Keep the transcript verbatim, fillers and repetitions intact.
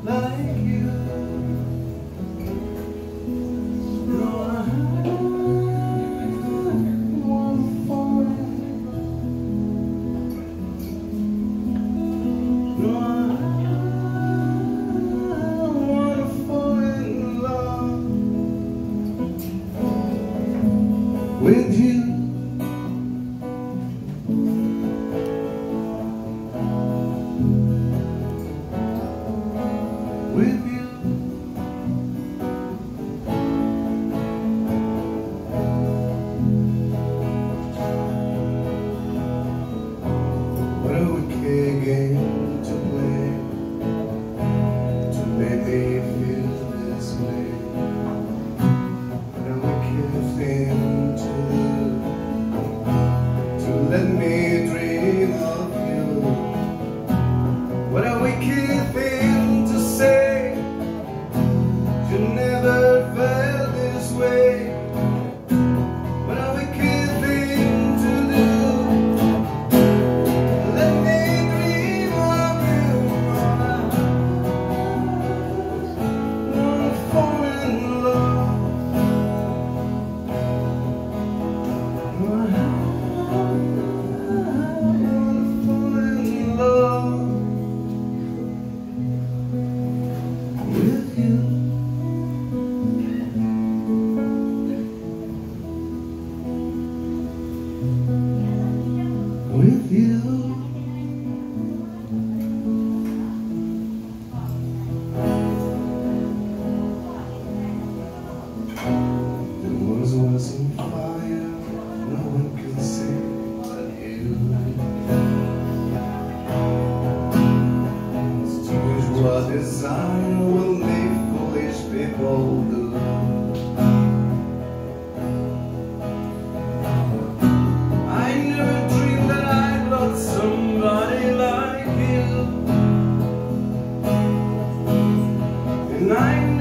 like you. No, I wanna fall in. No, I wanna fall in love with you. With you. What a wicked game to play, to make me feel this way. What a wicked thing to do, to let me dream of you. What a wicked thing to say, you never felt this way. What a wicked thing to do, let me dream of you. I wanna fall in love. I wanna fall in love with you. With you. The world was on fire, no one can say but you. It's strange what desire will make foolish people do. Somebody like you, and I